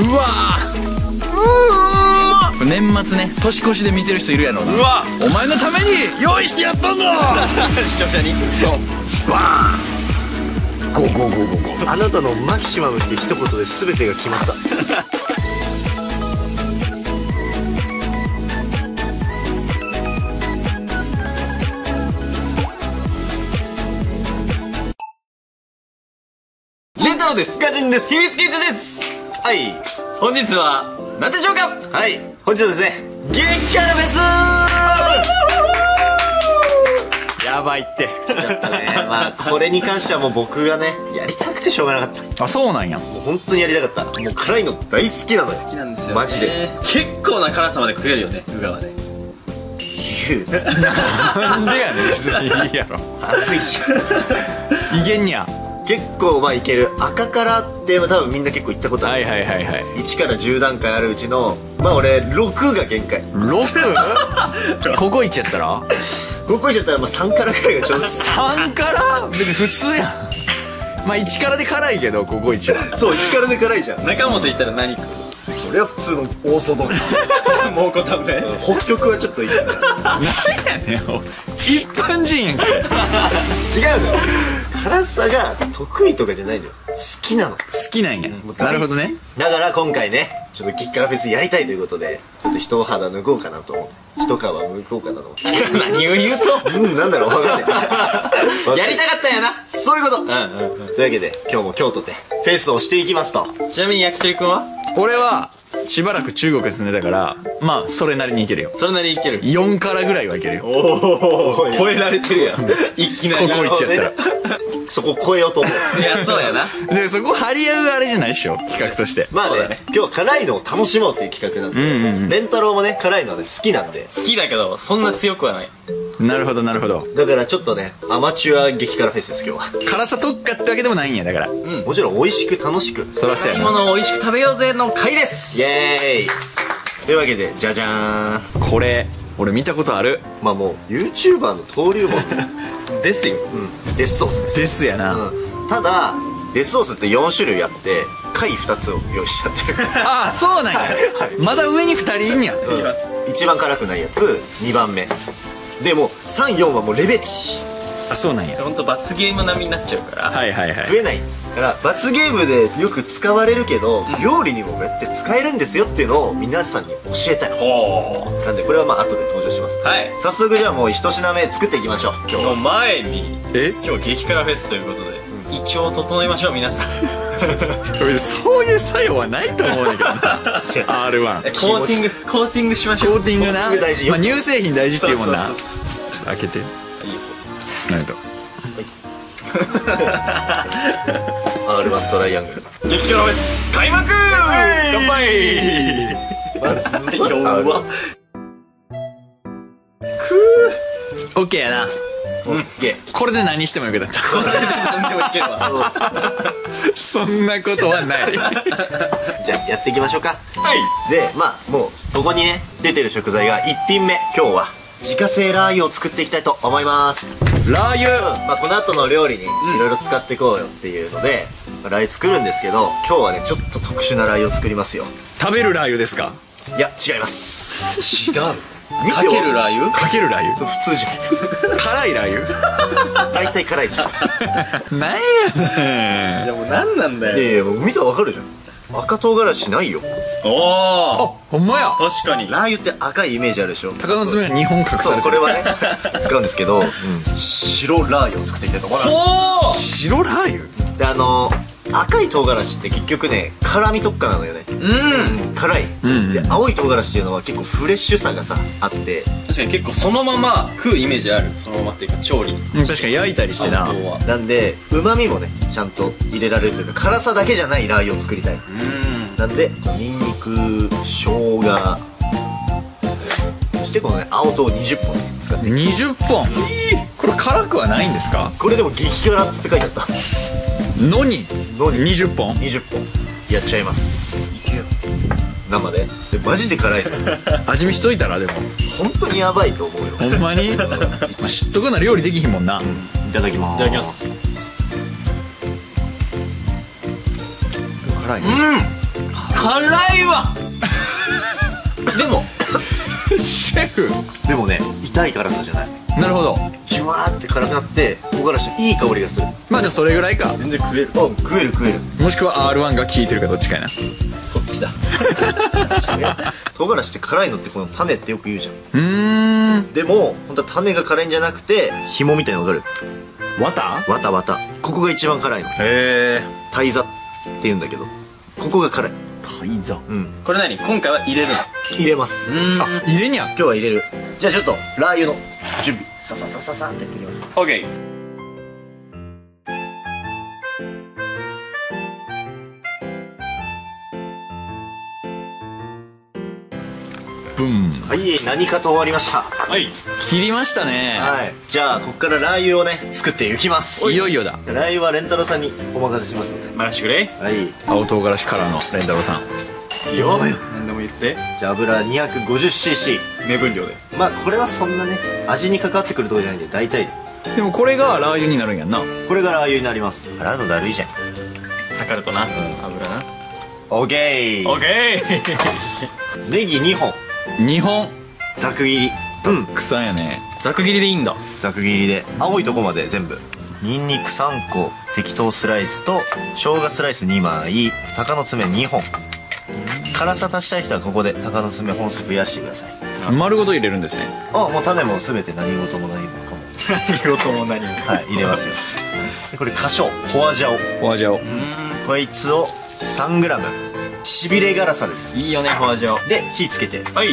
うわー、年末ね、年越しで見てる人いるやろうな。 うわ、 お前のために用意してやったんだ視聴者に。 そう、バーン、ゴゴゴゴゴ。 あなたのマキシマムっていう一言で全てが決まった。 レンタロウです。 ガジンです。 秘密基地です。 はい。 本日は何でしょうか。 はい。本日はですね、激辛フェスやばいって。 ちょっとね、まあこれに関してはもう僕がね、やりたくてしょうがなかった。 あ、そうなんや。 もう本当にやりたかった。もう辛いの大好きなのよ。 好きなんですよ、 マジで。 結構な辛さまで食えるよね、ウガはね。 言うなんでやねん、別にいいやろ。 熱いじゃん。 いけんにゃ。 結構まあいける。赤辛って多分みんな結構行ったことある。 はいはいはいはい。 1から10段階あるうちのまあ俺6が限界。 6？ ココイチやったらここいちゃったらまあ3辛ぐらいがちょうど 3辛？別に普通やん。まあ1辛で辛いけど、ココイチは。 そう、1辛で辛いじゃん。 中本行ったら何食う？ それは普通のオーソドックス。 蒙古タンメン。 北極はちょっといいね。 何やねん、一般人やんけ。 違うのよ。辛さが得意とかじゃないのよ。好きなの。 好きなんや。 もう大好きなるほどね。 だから今回ね、ちょっと激辛フェスやりたいということで、ちょっと一肌脱ごうかなと思って。一皮脱ごうかなと思って。 何を言うとなんだろう、わかんない。 やりたかったんやな。 そういうこと。というわけで、今日も京都でフェスをしていきますと。 ちなみに焼き鳥くんは？ 俺はしばらく中国に住んでたから、まあそれなりにいけるよ。 それなりにいける。 4辛ぐらいはいけるよ。 おお、超えられてるやん。いきなり。 ココイチやったら。 そこ超えようと思う。 いや、そうやな。 で、そこ張り合うあれじゃないでしょ、企画として。 まあねそうだね、 今日は辛いのを楽しもうっていう企画なんで、レンタロウもね、辛いのはね、好きなんで。 好きだけど、そんな強くはない。 なるほどなるほど。 だからちょっとね、アマチュア激辛フェスです今日は。 辛さ特化ってわけでもないんや、だから。 もちろん美味しく楽しく。 そらそうやな。 買い物を美味しく食べようぜの回です。 イエーイ。というわけで、じゃじゃーん。 これ俺見たことある。 まあもう YouTuber の登竜門ね。 ですよ。 デスソースです。 ですやな。 ただデスソースって4種類あって貝2つを用意しちゃってる。 ああ、そうなんや。まだ上に2人いんや。 いきます。 一番辛くないやつ2番目でもう34はもうレベチ。 あ、そうなんや。 ほんと罰ゲーム並みになっちゃうから。 はいはいはい。 食えないから罰ゲームでよく使われるけど、料理にもこうやって使えるんですよっていうのを皆さんに教えたい。 ほなんでこれはまあ後で登場します。 はい。 早速じゃあもう1品目作っていきましょう。今日の前に、 え、 今日激辛フェスということで、胃腸を整えましょう、皆さん。 そういう作用はないと思うんだけどな。R1 コーティングしましょう。 コーティングな。 コーティング大事よ。 まあ乳製品大事っていうもんな。ちょそうそうっと開けて。 いいよ。 なんと。 R1 トライアングル。 激辛フェス開幕。乾杯。 まずは弱っ。 オッケーやな。 オッケー。 これで何してもよくなった。 何でもいけるわ。 そんなことはない。 じゃあやっていきましょうか。 はい。 でまあもうここにね出てる食材が1品目。今日は自家製ラー油を作っていきたいと思います。 ラー油。 まあこの後の料理にいろいろ使っていこうよっていうので、まあラー油作るんですけど、今日はねちょっと特殊なラー油を作りますよ。 食べるラー油ですか。 いや違います。 違う。 見てかけるラー油。 かけるラー油。 そう普通じゃ辛いラー油。 ん。大体辛いじゃん。 なんやねん。 じゃあもう何なんだよ。 いやいやもう見たらわかるじゃん。赤唐辛子ないよ。 おお。 ほんまや。 確かに。 ラー油って赤いイメージあるでしょ。 鷹の爪が2本隠さそうれてる。 これはね使うんですけど、白ラー油を作っていきたいと思います。 おお。 白ラー油。 で赤い唐辛子って結局ね辛み特化なのよね。辛い、で青い唐辛子っていうのは結構フレッシュさがさあって、 確かに結構そのまま食うイメージある。そのままっていうか調理。 確かに焼いたりしてな。 なんで旨味もねちゃんと入れられるというか辛さだけじゃないラー油を作りたい。なんでニンニク、生姜、そしてこのね青唐20本使っていく。 20本。これ辛くはないんですか。 これでも激辛っつって書いてあったのに20本。 20本やっちゃいます。生でマジで辛いぞ。 味見しといたら。でも本当にやばいと思うよ。 ほんまに。まあ知っとくな料理できひんもんな。 いただきます。 いただきます。 辛い。 辛いわ。でもシェフ。 でもね、痛い辛さじゃない。 なるほど。 ジュワーって辛くなって唐辛子のいい香りがする。 まあじゃあそれぐらいか。 全然食える。 食える食える。 もしくは R1 が効いてるかどっちかやな。 そっちだ。 唐辛子って辛いのってこの種ってよく言うじゃん。でも本当は種が辛いんじゃなくて紐みたいなの分かる？ わた？ わたわた。ここが一番辛いの。 へえ。 タイザって言うんだけど、ここが辛い。 タイザ。 これ何？今回は入れるの？ 入れます。 あ、入れにゃ。 今日は入れる。じゃあちょっとラー油の準備さささささってやっていきます。 オッケー。 ブン。 はい、何かと終わりました。 はい。 切りましたね。 はい、じゃあここからラー油をね作っていきます。 いよいよだ。 ラー油はレンタロさんにお任せしますので。 任してくれ。 はい、 青唐辛子からのレンタロウさん。 いいよ。何でも言って。 じゃあ油 250cc。 目分量で。 まあこれはそんなね味に関わってくるところじゃないんで大体で。 でもこれがラー油になるんやんな。 これがラー油になります。洗うのだるいじゃん。 測るとな。油な。 オッケー。 オッケー。 ネギ2本 2本。 ざく切り。 草やね。 ざく切りでいいんだ。 ざく切りで青いとこまで全部。ニンニク3個適当スライスと生姜スライス2枚、鷹の爪2本。辛さ足したい人はここで鷹の爪本数増やしてください。 丸ごと入れるんですね。 あ、もう種も全て何事も何もかも何事も何も。 はい入れますよ。でこれ花椒ホアジャオ、 お味を。 こいつを 3g。 しびれ辛さです。 いいよね、ホアジャオ。 で火つけてはい。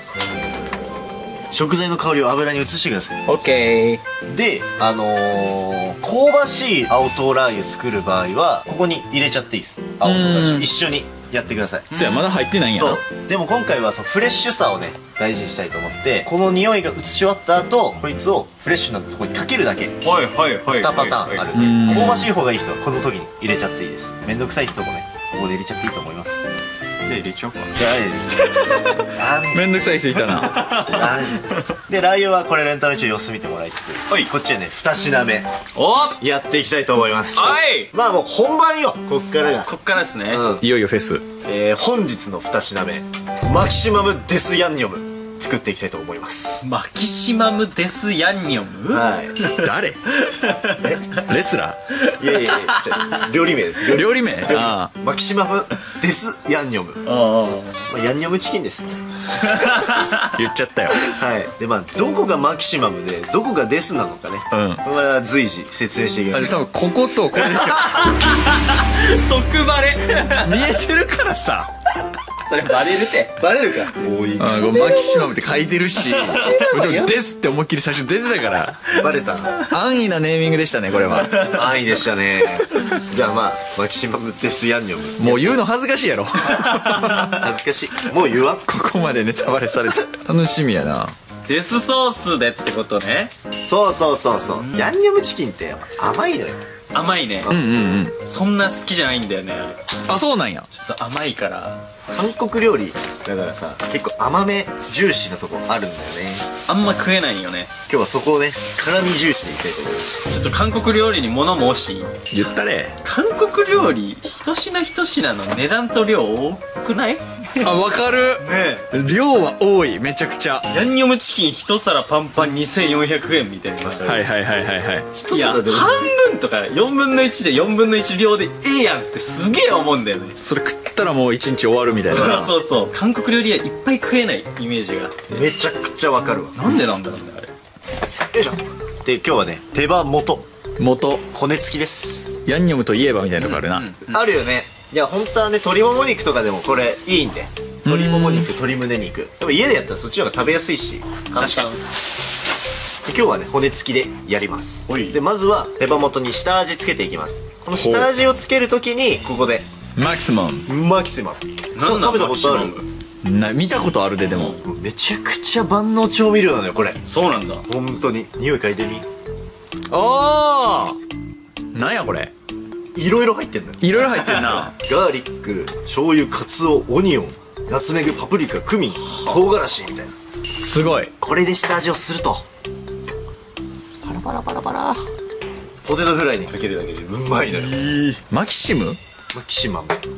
食材の香りを油に移してください。 オッケー。 で香ばしい青唐ラー油作る場合はここに入れちゃっていいです。青唐辛子一緒にやってください。 じゃあまだ入ってないんやな。 そうでも今回はそのフレッシュさをね大事にしたいと思って、この匂いが移し終わった後こいつをフレッシュなところにかけるだけ。 はいはいはい。 2パターンあるんで、香ばしい方がいい人はこの時に入れちゃっていいです。めんどくさい人もねここで入れちゃっていいと思います。 じゃあ入れちゃおうか。 じゃあめんどくさい人いたな。 でラー油はこれレンタル中様子見てもらいつつ、 はいこっちはね2品目おっ。 やっていきたいと思います。 はい。 まあもう本番よこっからが。 こっからですね。 うんいよいよフェス。 本日の2品目マキシマムデスヤンニョム作っていきたいと思います。 マキシマムデスヤンニョム。 はい誰？レスラいやいやいや料理名です。 ー？料理名？ああ。 マキシマムデスヤンニョム、まあ、ヤンニョムチキンですね。 言っちゃったよ。 はいでまあどこがマキシマムでどこがデスなのかね、これは随時説明していきます。 あれ多分こことこれでし即バレ。 ょ。見えてるからさ。 それバレるて。 バレるか。おいあマキシマムって書いてるし、でもですって思いっきり最初出てたから。 バレた。 安易なネーミングでしたねこれは。 安易でしたね。じゃあまあマキシマムデスヤンニョムもう言うの恥ずかしいやろ。 恥ずかしい。もう言わん。 ここまでネタバレされて楽しみやな。 デスソースでってことね。 そうそうそうそう。ヤンニョムチキンってやっぱ甘いのよ。 甘いね。そんな好きじゃないんだよね。 あそうなんや。 ちょっと甘いから。 韓国料理だからさ結構甘めジューシーなとこあるんだよね。 あんま食えないよね。 今日はそこをね辛み重視でいきたいと思います。 ちょっと韓国料理に物申していい？ 言ったれ。 韓国料理一品一品の値段と量多くない？ あ分かる。量は多いめちゃくちゃ。 ヤンニョムチキン一皿パンパン2400円みたいな。 はいはいはいはいはい。 一いや皿でも半分とか4分の1で4分の1量でええやんってすげえ思うんだよね。 それ食ったらもう一日終わるみたいな。 そうそうそう。韓国料理はいっぱい食えないイメージがあって。 めちゃくちゃわかるわ。 なんでなんだろうねあれ。 よいしょ。で今日はね手羽元骨付きです。 ヤンニョムといえばみたいなとこあるな。 あるよね。いや本当はね鶏もも肉とかでもこれいいんで、鶏もも肉鶏胸肉でも家でやったらそっちの方が食べやすいし簡単。で今日はね骨付きでやります。でまずは手羽元に下味つけていきます。この下味をつけるときにここでマキシマム。 マキシマムなんだ食べたことある？ マキシマム見たことあるででも。 めちゃくちゃ万能調味料なのよこれ。 そうなんだ。 本当に匂い嗅いでみ。 ああ。なんやこれ。 いろいろ入ってんのよ。 いろいろ入ってんな。 ガーリック醤油カツオオニオンナツメグパプリカクミン唐辛子みたいな。 すごい。 これで下味をするとパラパラパラパラポテトフライにかけるだけでうまいのよ。 マキシム？ マキシマム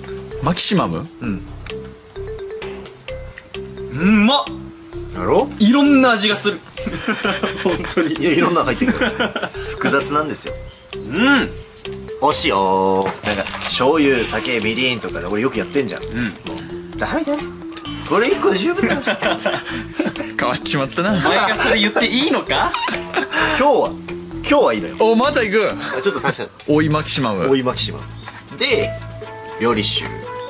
マキシマム。 うんまっ。 やろいろんな味がする。本当に。 いやいろんなの入ってるから複雑なんですよ。お塩なんか醤油酒みりんとかで俺よくやってんじゃん。もうダメだねこれ1個で十分だ変わっちまったな。 お前がそれ言っていいのか。 今日はいいのよ。 お、また行く。 ちょっと足した追いマキシマム。 追いマキシマムで料理酒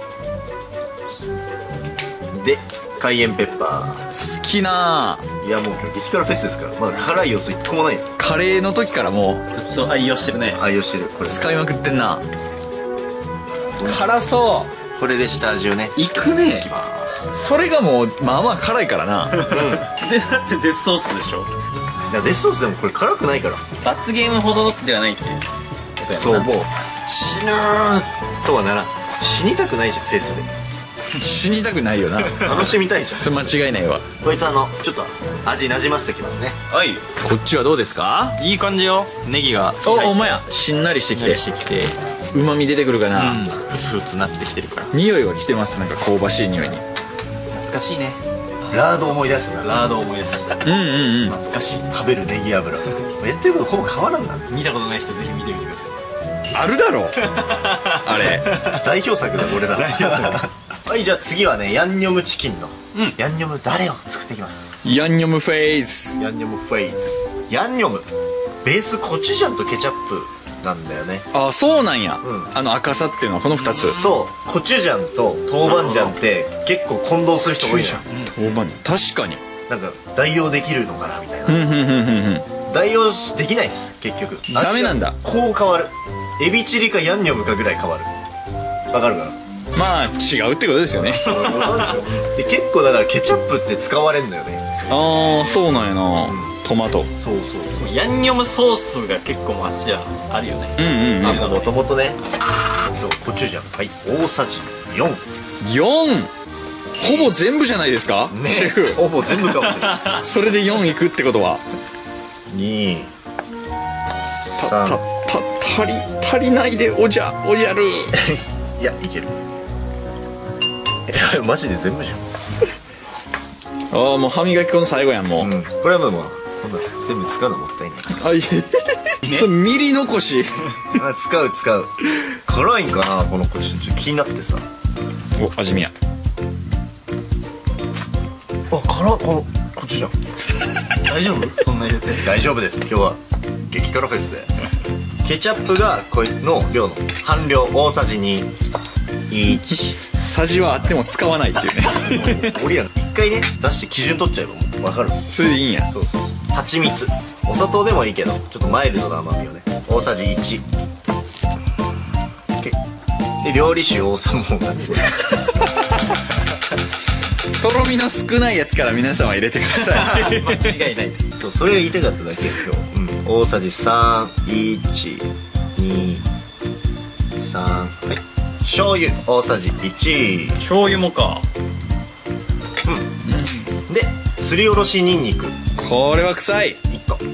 でカイエンペッパ好きな。 ー。いやもう今日激辛フェスですからまだ辛い要素1個もないよ。 カレーの時からもうずっと愛用してるね。 愛用してるこれ。 使いまくってんな。辛そこれで下味をねいくねいきます。 う。それがもうまあまあ辛いからな。 でだってデスソースでしょ。 いやデスソースでもこれ辛くないから。 罰ゲームほどではないっていうことやな。 そうもう死ぬーとはならん。死にたくないじゃんフェスで。 死にたくないよな。 楽しみたいじゃん。 それ間違いないわ。 こいつちょっと味なじませておきますね。 はい。 こっちはどうですか。 いい感じよ。ネギがお前やしんなりしてきて、 してきて、 旨味出てくるかな。 ふつふつなってきてるから。 匂いはきてます。なんか香ばしい匂いに。 懐かしいね。 ラード思い出すな。 ラード思い出す。 うん。 懐かしい。 食べるネギ油やってることほぼ変わらんな。 見たことない人ぜひ見てみてください。 あるだろあれ。 代表作だ俺らの。はいじゃあ次はねヤンニョムチキンのヤンニョムダレを作っていきます。 ヤンニョムフェイス。 ヤンニョムフェイス。ヤンニョムベースコチュジャンとケチャップなんだよね。 あ、そうなんや。 んあの赤さっていうのはこの2つ。 そうコチュジャンと豆板醤って結構混同する人多いじゃん。 豆板確かに。 なんか代用できるのかなみたいな。 ふん代用できないっす結局。 ダメなんだ。 こう変わる。エビチリかヤンニョムかぐらい変わる。わかるかな。 まあ違うってことですよね。 そうなんですよ。で結構だからケチャップって使われんのよね。 ああ、そうなんやな。トマト。 そうヤンニョムソースが結構あっちはあるよね。 もともとねコチュジャンはい大さじ4。 4。ほぼ全部じゃないですか、 ねシェフ。 ほぼ全部かもしれない。 それで4いくってことは 2 3 足りないでおじゃる。 いやいける。マジで全部じゃん。 ああ、もう歯磨き粉の最後やんもう。 これはもうこんな全部使うのもったいない。 あ、いい。それミリ残し。 あ使う辛いんかなこの子。ちょっと気になってさ。 お、味見や。 あ辛っこっちじゃん。 大丈夫？そんな入れて。 大丈夫です。今日は激辛フェスです。ケチャップがこれの量の半量大さじ2。1 さじはあっても使わないっていうね。 俺ら一回ね出して基準取っちゃえばもう分かる。 それでいいんや。 そう蜂蜜お砂糖でもいいけどちょっとマイルドな甘みをね大さじ1。で料理酒大さもう何これ。 とろみの少ないやつから皆さんは入れてください。 間違いないです。 そうそれが言いたかっただけ今日。大さじ3 1 2 3はい。醤油大さじ1。 醤油もか。 ですりおろしにんにくこれは臭い。 1個。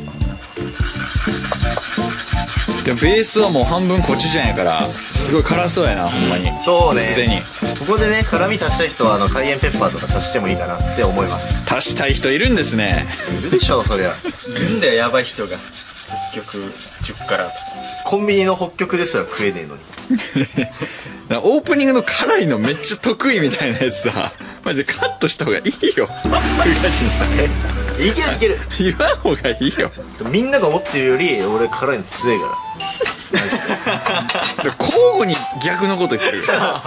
でもベースはもう半分コチュジャンやからすごい辛そうやな、ほんまに。 そうねすでにここでね辛み足したい人はカイエンペッパーとか足してもいいかなって思います。 足したい人いるんですね。 いるでしょそりゃ。 いるんだよやばい人が。北極10からコンビニの北極ですら食えねえのに。 オープニングの辛いのめっちゃ得意みたいなやつさ、マジでカットした方がいいよ。宇賀神さんいけるいける。 言わん方がいいよ。 みんなが思ってるより俺辛いの強いから。 交互に逆のこと言ってる。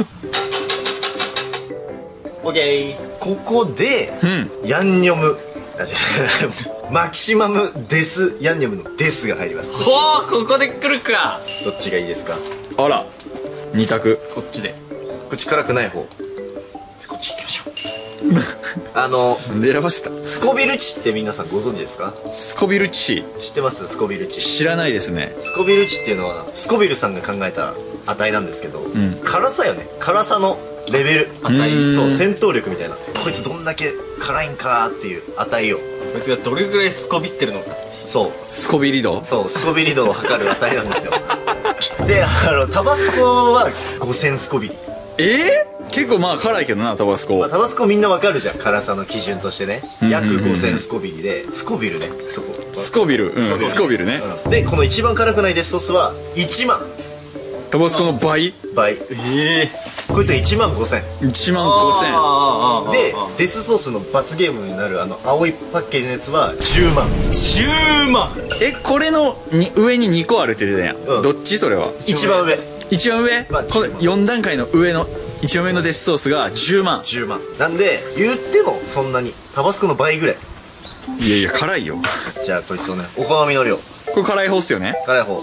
オッケー。ここで、ヤンニョムマキシマムデスヤンニョムのデスが入ります。 ほう、ここで来るか。 どっちがいいですか。 あら、2択。 こっちで。 こっち辛くない方。こっち行きましょう。 なんで選ばせた。 スコビル値って皆さんご存知ですか。 スコビル値知ってます。スコビル値知らないですね。 スコビル値っていうのはスコビルさんが考えた値なんですけど、辛さよね。辛さのレベル値。そう、戦闘力みたいな。こいつどんだけ辛いんかっていう値を、 こいつがどれぐらいスコビってるのか。 そうスコビリ度。 そうスコビリ度を測る値なんですよ。でタバスコは5000スコビリ。 結構まあ辛いけどなタバスコ。 まあ、タバスコみんなわかるじゃん、辛さの基準としてね。約5000スコビルで、スコビルね、そこスコビル、スコビルね。 でこの一番辛くないデスソースは1万タバスコの倍。 こいつが1万5000。 1万5000。 でデスソースの罰ゲームになる青いパッケージのやつは10万。 10万。 これの上に2個あるって言ってたやん、どっちそれは。 一番上一番上、 まあこの4段階の上の一番上のデスソースが10万。 10万なんで言ってもそんなにタバスコの倍ぐらい。 いやいや辛いよ。 じゃあこいつをね、お好みの量。 これ辛い方っすよね。 辛い方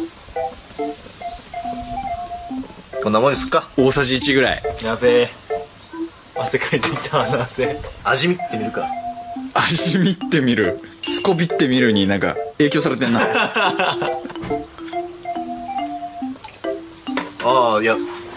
こんなもんですか。 大さじ1ぐらい。 やべえ、汗かいていた。汗。 味見ってみるか。 味見ってみる、スコビってみるになんか影響されてんな。 ああ、いや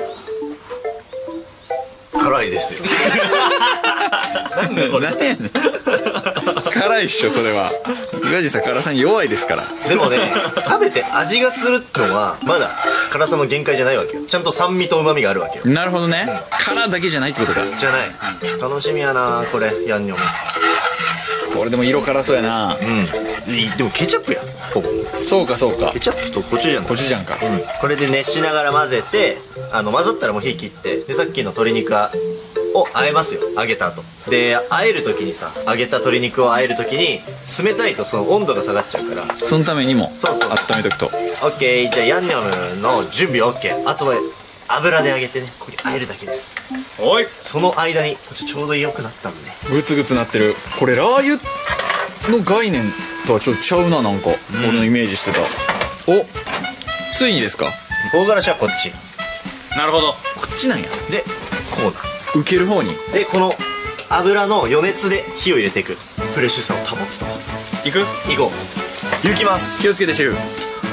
辛いですよ。 なんだこれ。 何やねん。辛いっしょそれは。ガジさん辛さに弱いですから。 でもね、食べて味がするのはまだ辛さの限界じゃないわけよ。ちゃんと酸味と旨味があるわけよ。 なるほどね。辛だけじゃないってことか。 じゃない。楽しみやなこれ、ヤンニョム。 これでも色辛そうやな。 でもケチャップやほぼ。 そうかそうか。 ケチャップとコチュジャンだ。 コチュジャンか。 これで熱しながら混ぜて、混ざったらもう火切って、でさっきの鶏肉を和えますよ、揚げた後で。和える時にさ、揚げた鶏肉を和える時に冷たいとその温度が下がっちゃうから、 そのためにもそう温めとくと。 オッケー。じゃあヤンニョムの準備オッケー。あとは油で揚げてね、これ和えるだけです。 おい。 その間にちょうど良くなったんでね。 グツグツなってる。これラー油の概念とはちょっとちゃうな、なんか、俺のイメージしてた。お、ついにですか。 唐辛子はこっちなるほど。 こっちなんや。 で、こうだ。 受ける方に。 でこの油の余熱で火を入れていく。フレッシュさを保つと。 いく。 いこう。行きます。 気をつけてシェフ。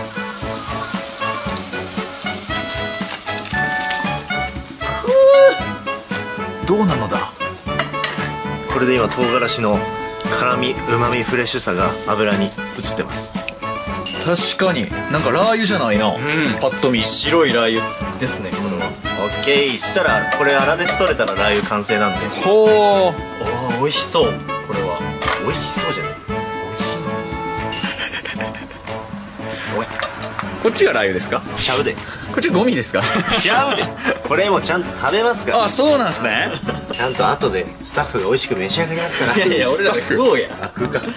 どうなのだ。 これで今唐辛子の辛み、うまみ、フレッシュさが油に移ってます。 確かになんかラー油じゃないな、パッと見。 白いラー油ですね、これは。 オッケー。したらこれ粗熱取れたらラー油完成なんで。 ほー。 ああ、美味しそう。これは美味しそうじゃない。美味しい。 こっちがラー油ですか。 ちゃうで。 こっちゴミですか。 ちゃうで。これもちゃんと食べますから。 あ、そうなんすね。 ちゃんと後でスタッフが美味しく召し上がりますから。 いやいや、俺らで食おうや。 あ、食うか。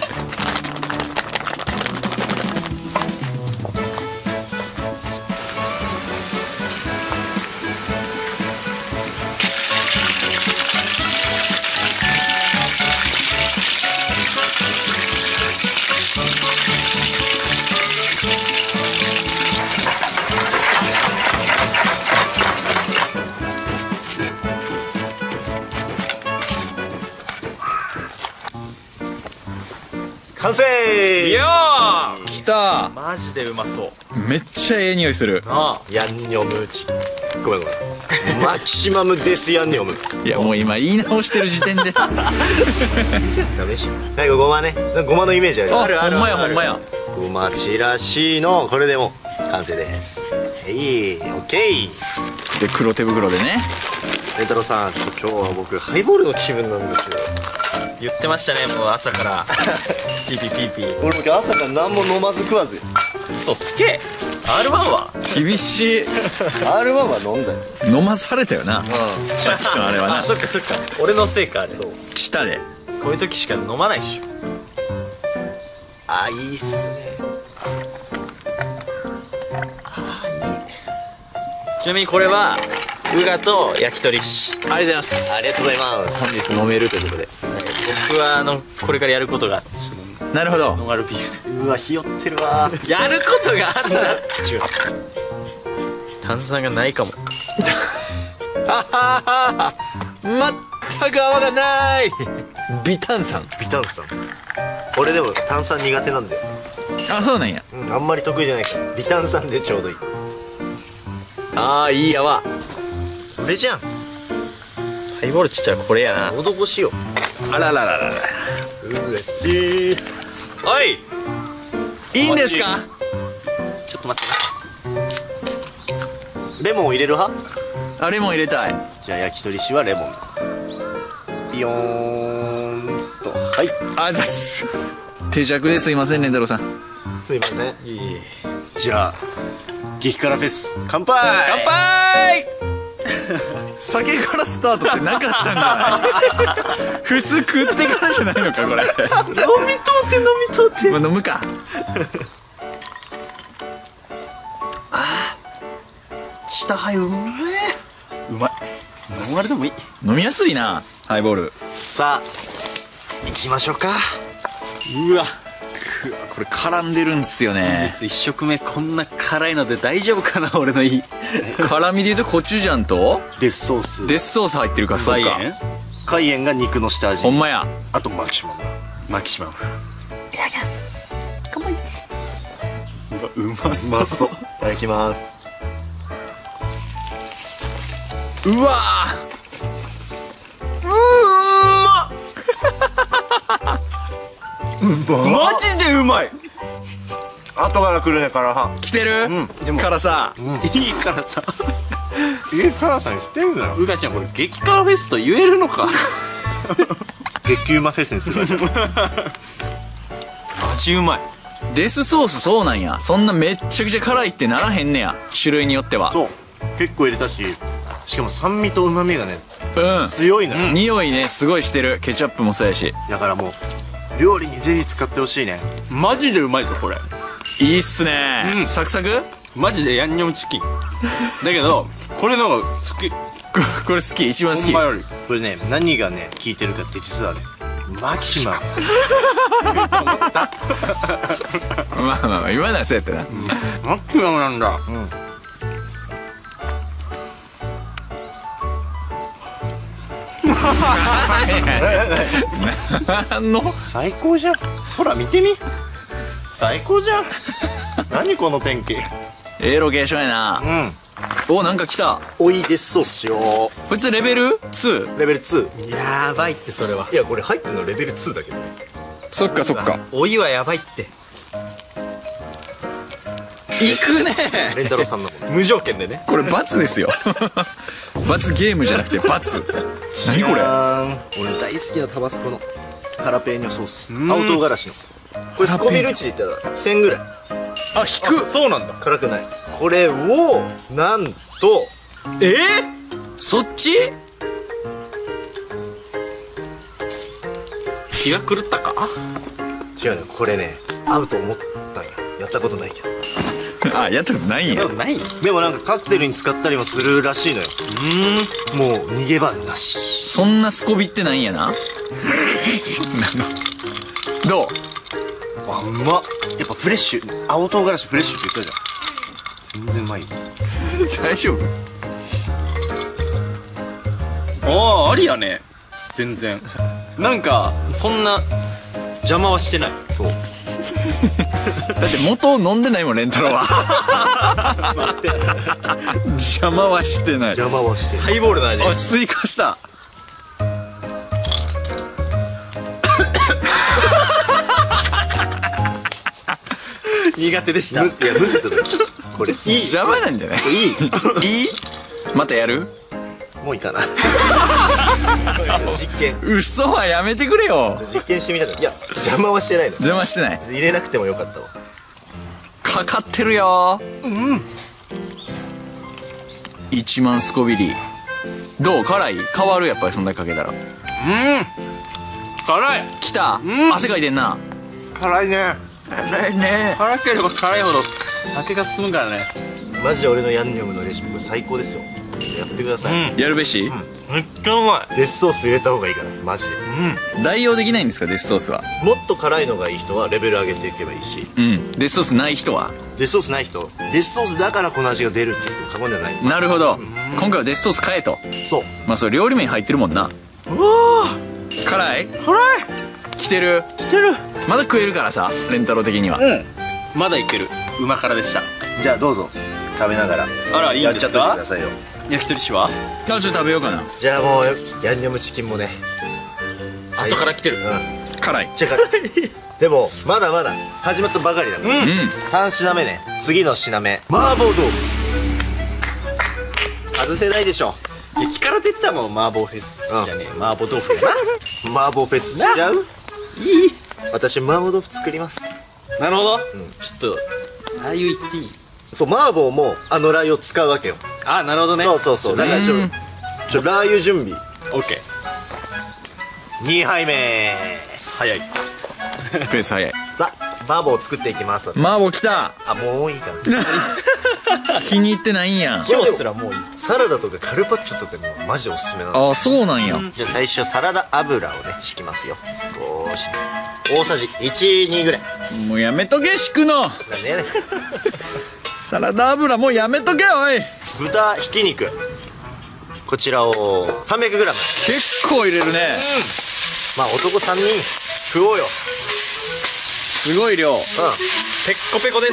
完成。 いやきた。 マジでうまそう。 めっちゃええ匂いする。 あヤンニョムごめんマキシマムデスヤンニョム。 いやもう今言い直してる時点で。 ダメし。なんかごまね。なんかごまのイメージある。 あるほんまやほんまや。 ごまちらしのこれでも完成です。はい、オッケー。 で黒手袋でね。 レンタロウさん、今日は僕ハイボールの気分なんですよ。 言ってましたね、もう朝からピーピーピーピー。 俺も今日朝から何も飲まず食わず。 嘘つけ。 R1 は厳しい。 R1 は飲んだよ。 飲まされたよな、さっきのあれはな。 あ、そっかそっか、俺のせいか。あれそう。 舌で。 こういう時しか飲まないっしょ。 あ、いいっすね。 ちなみにこれはウガと焼き鳥し。 ありがとうございます。 ありがとうございます。 本日飲めるということで。 僕はこれからやることがあって、ちょっとなるほど。 ノンアルビールうわ、ひよってるわ。 でやることがあるんだっちゅう。炭酸がないかも。 全く泡がない微炭酸。 微炭酸。俺でも炭酸苦手なんだよ。 あ、そうなんや。 あんまり得意じゃないから微炭酸でちょうどいい。 ああ、いい泡。 それじゃん。 ハイボールちっちゃいこれやな。 喉越しよ。 あららららら。 嬉しい。 おい、 いいんですか。 ちょっと待って。 レモンを入れる派？ あ、レモン入れたい。 じゃあ焼き鳥しはレモンピヨーンと。はい、 あざっす。手酌ですいません、レンタロウさん。 すいません。じゃあ激辛フェス乾杯。 乾杯。 酒からスタートってなかったんじゃない普通食ってからじゃないのかこれ。 飲みとって。 まあ、飲むか。 下はい、うめえ。 うまい。ノンアルでもいい。 飲みやすいなハイボール。 さあ行きましょうか。 うわ、 これ絡んでるんすよね。 実1食目こんな辛いので大丈夫かな俺のいい。 辛みで言うとコチュジャンとデスソース、 デスソース入ってるか。そうか、 海塩が肉の下味。 ほんまや。 あとマキシマム。 マキシマム。 いただきます。 うまそう。 うまそう。いただきます。 うわマジでうまい。 後から来るね、辛さ。 来てる、 でも辛さ、 いいからさ。 辛さにしてんだよ。 うがちゃんこれ激辛フェスと言えるのか。 激うまフェスにする。 マジうまい。 デスソースそうなんや。そんなめっちゃくちゃ辛いってならへんねや、種類によっては。 そう、結構入れたし、しかも酸味と旨味がねうん、 強いのよ。 匂いねすごいしてる。ケチャップもそうやし。 だからもう料理にぜひ使ってほしいね。 マジでうまいぞこれ。 いいっすね、 うんサクサク。 マジでヤンニョムチキン。だけどこれの方が好き。 これ好き、一番好き。 ほんまより。 これね、何がね効いてるかって実はね、マキシマム。 まあまあまあ言わないそうやったな、 マキシマムなんだ。 なんの最高じゃん。空見てみ、最高じゃん。何この天気。 ロケーションやな。お、なんか来た。 おいデスソースしよこいつレベル 2？ レベル2。 やばいってそれは。 いやこれ入ってるのレベル2だけど。 そっかそっか。 お湯はやばいって。 いくね。 レンタロウさんのもんね。 無条件でね。 これ罰ですよ。罰ゲームじゃなくて罰。何これ。 俺大好きなタバスコのハラペーニョソース、青唐辛子の。これスコビル値で言ったら1000ぐらい。 あ、引く。 そうなんだ。 辛くない。これをなんとそっち。 気が狂ったか。 違うね、これね合うと思ったんや。やったことないけど。 あ、やったことないんや。 ない。 でもなんかカクテルに使ったりもするらしいのよ。もう逃げ場なし。 そんなスコビってないんやな。どう。 あ、うまっ。やっぱフレッシュ、青唐辛子フレッシュって言ったじゃん。全然うまいよ。 大丈夫。 ああ、ありやね。全然。なんかそんな邪魔はしてない。 そう。 だって元を飲んでないもん、レンタロウは。邪魔はしてない。 邪魔はしてる。 ハイボールの味。 あ、追加した。 苦手でした。 いやむせただよ。これいい。 邪魔なんじゃない。 いい。 いい。またやる。 もういいかな。実験。 嘘はやめてくれよ。 実験してみたから。いや邪魔はしてないの。 邪魔してない。 入れなくてもよかったわ。 かかってるよ。1万スコビリ。どう、辛い。変わる。やっぱりそんだけかけたら。 辛い。 きた。汗かいてんな。 辛いね。 辛いね。 辛ければ辛いほど酒が進むからね。 マジで俺のヤンニョムのレシピこれ最高ですよ。やってください。 やるべし。 めっちゃうまい。 デスソース入れた方がいいからマジで。 代用できないんですか、デスソースは。 もっと辛いのがいい人はレベル上げていけばいいし、 うん。デスソースない人は。 デスソースない人、デスソースだからこの味が出るって言っても過言ではない。 なるほど。今回はデスソース変えと。 そう。 まあそれ料理名に入ってるもんな。 うわ辛い。 ー、辛い。 来てる。 来てる。 まだ食えるからさ、レンタロウ的には。 まだいける。うま辛でした。 じゃあどうぞ食べながらあら、いいんですやっちゃってくかだ。さいよ。 焼き鳥師はあ、ちょっと食べようかな。 じゃあもうヤンニョムチキンもね後から来てる。 辛い。 チェカでもまだまだ始まったばかりだから、3品目ね。次の品目麻婆豆腐。 外せないでしょ。 激辛って言ったらもう麻婆フェスじゃねえ、麻婆豆腐だ麻婆フェスしちゃう？いい。私麻婆豆腐作ります。 な。なるほど、ちょっとラー油いっていい？ そう、麻婆もラー油を使うわけよ。 あ、なるほどね。 そうそうそう。だからラー油準備。 オッケー。 2杯目。 早い。 ペース早い。 さあ、麻婆を作っていきます。 麻婆来た。 あ、もういいかな。 気に入ってないんや。 今日すらもういい。 サラダとかカルパッチョとかもマジおすすめなの。 あ、そうなんや。 じゃあ最初サラダ油をね敷きますよ。少し大さじ12ぐらい。 もうやめとけ、敷くの。 なんでやねん。 サラダ油もうやめとけ、おい。 豚ひき肉、こちらを 300g。 結構入れるね。 まあ男3人食おうよ。 すごい量。 ペッコペコです。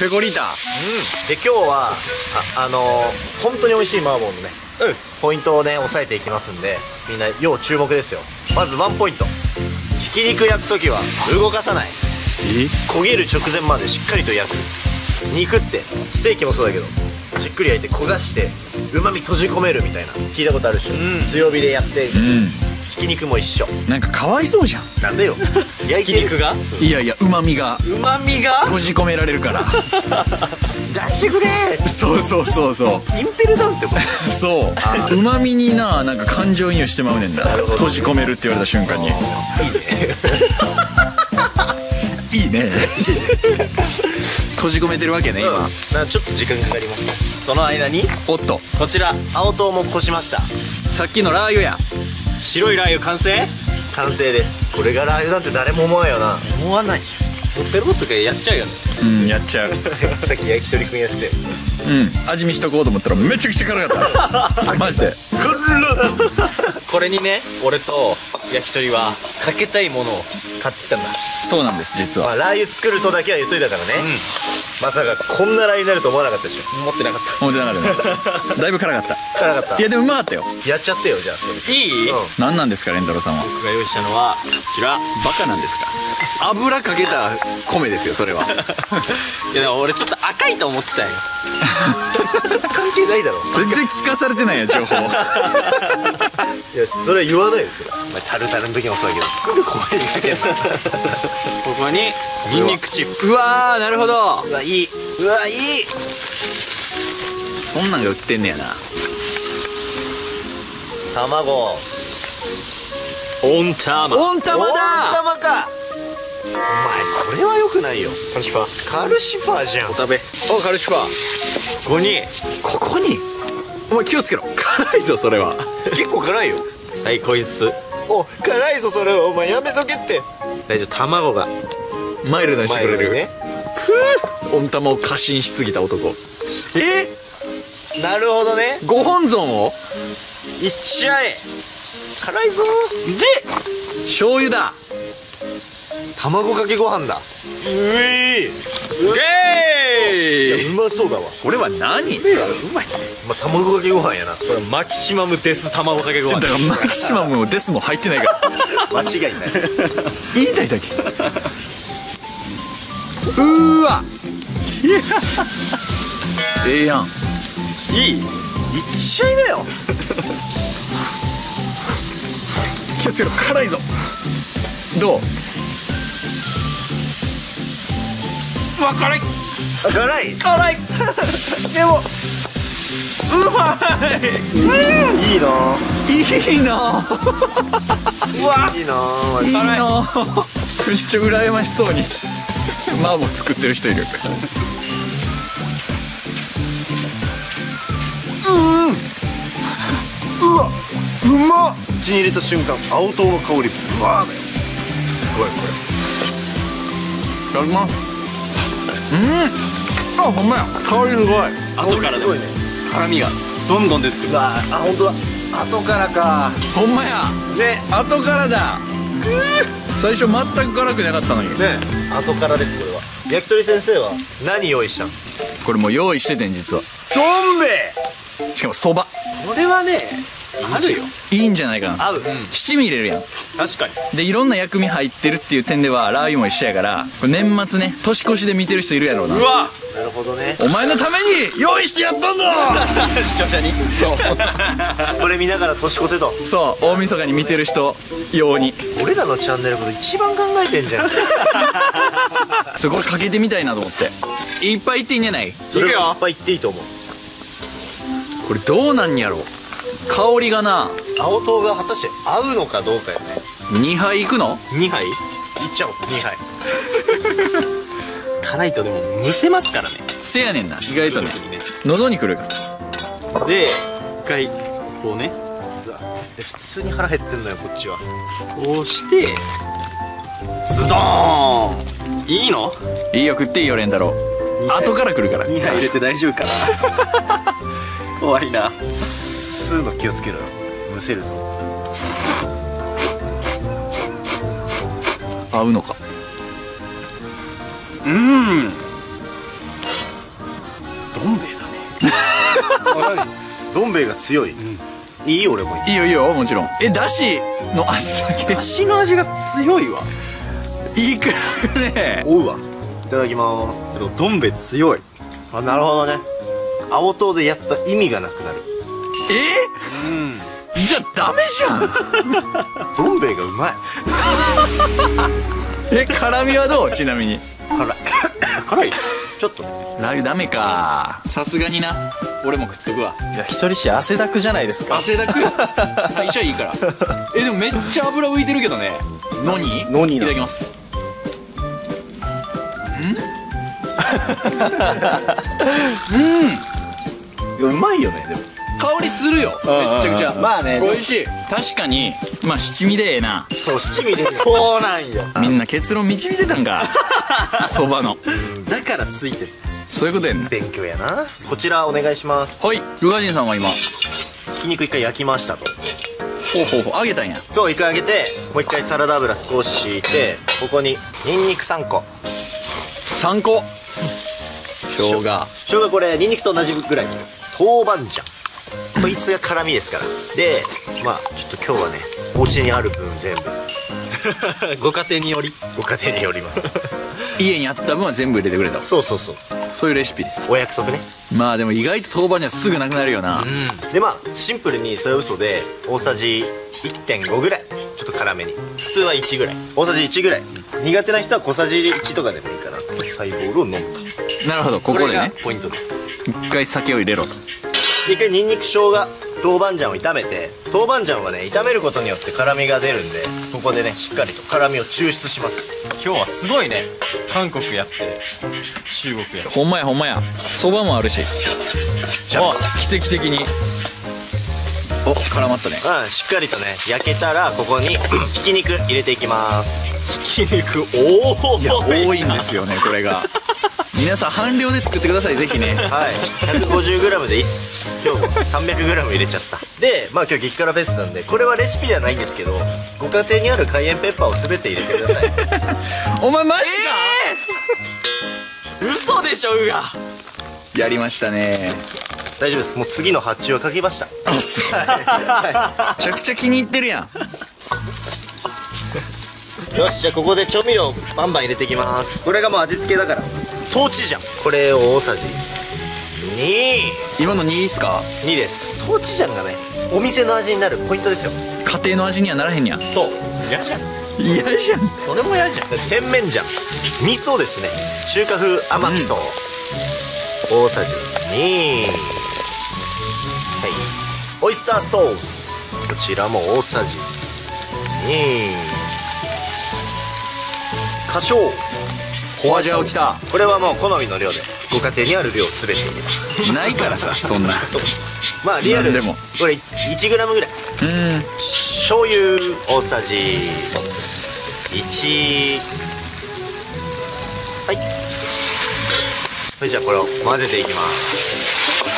ペコリータ。 で今日は本当に美味しい麻婆のね、ポイントをね押さえていきますんで、みんな要注目ですよ。まずワンポイント、ひき肉焼く時は動かさない。焦げる直前までしっかりと焼く。肉ってステーキもそうだけどじっくり焼いて焦がしてうまみ閉じ込めるみたいな、聞いたことあるでしょ、強火でやって、ひき肉も一緒。 なんかかわいそうじゃん。 なんでよ。焼ひき肉がいやいや、うまみがうまみが閉じ込められるから。 出してくれー。 そうそうそうそう。 インペルダウンってこと。 そう、うまみにな、なんか感情移入してまうねんな。閉じ込めるって言われた瞬間にいいね。閉じ込めてるわけね今。 ちょっと時間かかります。 その間におっと、 こちら青唐もこしました。 さっきのラー油や。 白いラー油完成。 完成です。これがラー油なんて誰も思わないよな。 思わない。ペロッとかやっちゃうよね。 やっちゃう。 さっき焼き鳥くんやってて、 味見しとこうと思ったらめちゃくちゃ辛かったマジで。 これにね、俺と焼き鳥はかけたいものを買ってきたんだ。 そうなんです、実は。 ラー油作るとだけは言っといたからね、まさかこんなラー油になると思わなかったでしょ。 思ってなかっ思ってなかったね。だいぶ辛かった。 辛かった。 いやでもうまかったよ。 やっちゃってよじゃあ。 た。いい？ 何なんですか、レンタロウさんは。 僕が用意したのはこちら。 バカなんですか。油かけた米ですよ、それは。 いやでも俺ちょっと赤いと思ってたよ。 関係ないだろ。 全然聞かされてないよ、情報。 いやそれは言わないですよ。タルタルの時もそうだけどすぐ声にかける。 ここにニンニクチップ。 うわー、なるほど。 うわいい、うわいい。 そんなんが売ってんねやな。 卵。 温玉。 温玉温だ。 玉か。お前それは良くないよ。 カルシファカルシファーじゃん。 お食べ。 お、カルシファー。 ここにここに。お前気をつけろ、辛いぞそれは。 結構辛いよ。 はいこいつ。 お、辛いぞそれは。お前やめとけって。 大丈夫、卵がマイルドにしてくれる。 ね。 温玉を過信しすぎた男。 なるほどね。 ご本尊をいっちゃえ。辛いぞ。 で醤油だ。 卵かけご飯だ。うえゲー。 うまそうだわ。 これは何？ うまい。 まあ卵かけご飯やな。 これマキシマムデス卵かけご飯だからマキシマムもデスも入ってないから間違いない。 言いたいだけ。うーわ。ええやん。 いい。 いっちゃいなよ。 気をつけろ、辛いぞ。どう？ うわ辛い。 辛い。 辛い。でもうまい。 いいな。 いいな。 うわいいな。 いいな。めっちゃ羨ましそうに麻婆作ってる人いる。 うわ、うまっ。口に入れた瞬間青唐の香りブワーだよ。すごいこいただきます。あ、ほんまや、香りすごい。 後からでも辛みがどんどん出てくれ。 る。 うわあ、本当だ。後からか。 ほんまや、 ね。 後からだ。最初全く辛くなかったのにね。後からですこれは。焼き鳥先生は何用意したの？ これもう用意しててん、実は。 どん兵衛。 しかもそば。 これはねあるよ。 いいんじゃないかな。 合う。 七味入れるやん。 確かに。 でいろんな薬味入ってるっていう点ではラー油も一緒やから、これ年末ね年越しで見てる人いるやろうな。 うわなるほどね。 お前のために用意してやったんだ視聴者に。 そうこれ見ながら年越せと。 そう大晦日に見てる人用に。 俺らのチャンネルこと一番考えてんじゃん。 それこれかけてみたいなと思って。いっぱいいっていいんじゃない？ それはいっぱい言っていいと思う。 これどうなんやろ。香りがな。 青唐が果たして合うのかどうかよね。 2杯いくの 2杯。 いっちゃおう、2杯。 辛いとでもむせますからね。 せやねんな、意外とねすぐにね。 喉にくるから。 で一回こうね、 うわで普通に腹減ってんのよ、こっちは。 こうしてズドーン。いいのいいよ、食っていいよレン太郎。後から来るから 2杯入れて大丈夫かな。怖いな。 吸うの気をつけろよ、むせるぞ。 合うのか。 どん兵衛だね。 どん兵衛が強い。いい？俺もいい。 いいよいいよ、もちろん。だしの味だけだしの味が強いわ。 いいくるね。 追うわ。いただきまけどどん兵衛強い。 す。あ、なるほどね。青唐でやった意味がなくなる。 じゃあダメじゃん。 どん兵衛がうまい。 辛みはどう？ちなみに辛い。 辛い。 ちょっと。 ラー油ダメか。さすがにな。俺も食っとくわ。 じゃあ一人し汗だくじゃないですか。 汗だく。はい、じゃあいいから。でもめっちゃ油浮いてるけどね。のにいただきます。 いや、うまいよね、でも。 香りするよ、めっちゃくちゃ。 まあね、 美味しい。確かにまあ七味でええな。 そう、七味で。 そうなんよ。 みんな結論導いてたんか。そばのだからついてる。 そういうことやんな。 勉強やな。こちらお願いします。 はい、ルガジンさんは今ひき肉一回焼きましたと。 ほうほうほう、揚げたんや。 そう、一回揚げて、もう一回サラダ油少し敷いて、ここにニンニク3個。 3個。生姜。 生姜これニンニクと同じぐらい。豆板醤、こいつが辛みですから。で、まあちょっと今日はね、お家にある分全部ご家庭により。 ご家庭によります。 家にあった分は全部入れてくれた。 そうそうそう、 そういうレシピです。 お約束ね。 まあでも意外と豆板醤すぐなくなるよな。 で、まあシンプルにそれは嘘で大さじ 1.5 ぐらい、ちょっと辛めに。 普通は1ぐらい。 大さじ1ぐらい。苦手な人は小さじ1とかでもいいかな。ハイボールを飲むと。 なるほど、ここでれがねポイントです。 一回酒を入れろと。 で、一回ニンニク生姜豆板醤を炒めて、豆板醤はね炒めることによって辛みが出るんで、ここでねしっかりと辛みを抽出します。 今日はすごいね。韓国やって中国やって。 ほんまやほんまや。そばもあるし。 じゃあ奇跡的にお絡まったね。 しっかりとね焼けたら、ここにひき肉入れていきます。 ひき肉多い。 いや多いんですよね、これが。皆さん半量で作ってください、ぜひね。 はい、150g でいいっす。今日も 300g 入れちゃった。で、まあ今日激辛フェスなんで、これはレシピではないんですけど、ご家庭にあるカイエンペッパーを全て入れてください。 お前マジか、 嘘でしょうが。 やりましたね。 大丈夫です、もう次の発注はかけました。 あ、そう。めちゃくちゃ気に入ってるやん。 よし、じゃあここで調味料バンバン入れていきます。これがもう味付けだから。豆醤、これを大さじ今の2いいっすか。 2です。豆醤がねお店の味になるポイントですよ。 家庭の味にはならへんやん。 そう。嫌じゃん。 嫌じゃん。 それも嫌じゃん。 甜麺醤、味噌ですね、中華風甘味噌、大さじ2。はい、オイスターソース、こちらも大さじ2。花椒、 ホワジャオきた。 これはもう好みの量で、ご家庭にある量すべて入れます。 ないからさ、そんな。 そう、まあリアルなんでもこれ 1g ぐらい。醤油大さじ1。はい、それじゃあこれを混ぜていきます。